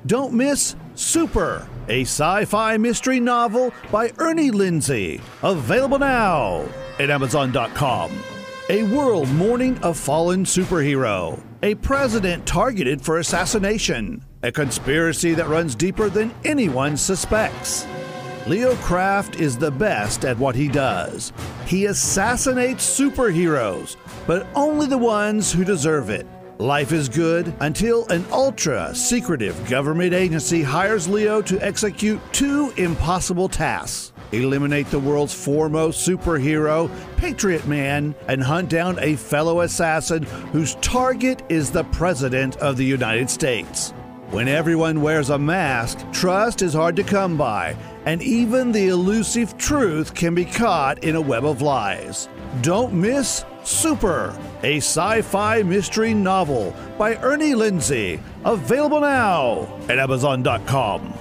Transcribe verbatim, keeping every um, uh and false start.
Don't miss Super, a sci-fi mystery novel by Ernie Lindsay. Available now at Amazon dot com. A world mourning a fallen superhero. A president targeted for assassination. A conspiracy that runs deeper than anyone suspects. Leo Craft is the best at what he does. He assassinates superheroes, but only the ones who deserve it. Life is good until an ultra-secretive government agency hires Leo to execute two impossible tasks. Eliminate the world's foremost superhero, Patriot Man, and hunt down a fellow assassin whose target is the President of the United States. When everyone wears a mask, trust is hard to come by, and even the elusive truth can be caught in a web of lies. Don't miss Super, a sci-fi mystery novel by Ernie Lindsay. Available now at Amazon dot com.